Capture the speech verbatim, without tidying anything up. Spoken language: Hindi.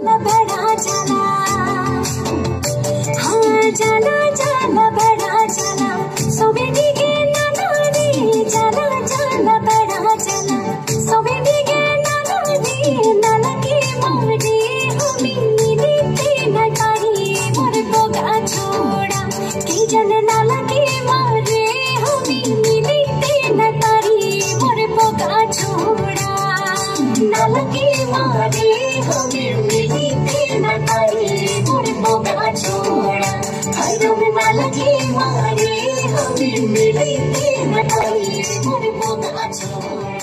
जाला बड़ा जाला, हाँ जाला जाला बड़ा जाला, सोबे दिगे नाना रे जाला जाला बड़ा जाला, सोबे दिगे नाना रे नाना के मारे हमी मिलते न तारी मोर बोगा छोड़ा, की जन नाला के मारे हमी मिलते न तारी मोर बोगा छोड़ा, नाला के मारे हमी मिलते न तारी मोर बोगा छोड़ा, हरम नाला के मारे हमी मिलते न तारी मोर बोगा छोड़ा।